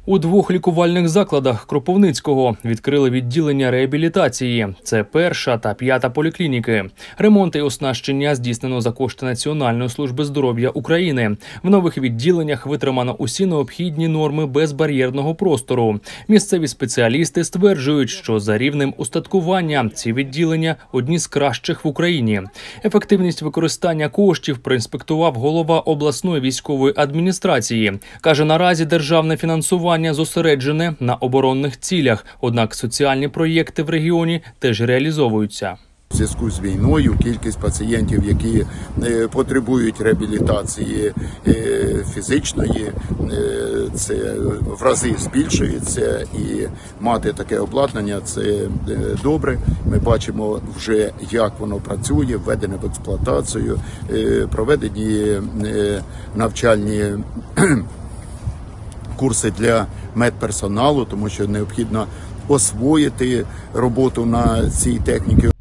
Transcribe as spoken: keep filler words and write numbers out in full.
У двох лікувальних закладах Кропивницького відкрили відділення реабілітації. Це перша та п'ята поліклініки. Ремонт і оснащення здійснено за кошти Національної служби здоров'я України. В нових відділеннях витримано усі необхідні норми безбар'єрного простору. Місцеві спеціалісти стверджують, що за рівнем устаткування ці відділення – одні з кращих в Україні. Ефективність використання коштів проінспектував голова обласної військової адміністрації. Каже, наразі державне фінансування зосереджене на оборонних цілях, однак соціальні проєкти в регіоні теж реалізовуються. У зв'язку з війною кількість пацієнтів, які е, потребують реабілітації е, фізичної, е, це в рази збільшується, і мати таке обладнання – це е, добре. Ми бачимо вже, як воно працює, введене в експлуатацію, е, проведені е, навчальні курси для медперсоналу, тому що необхідно освоїти роботу на цій техніці.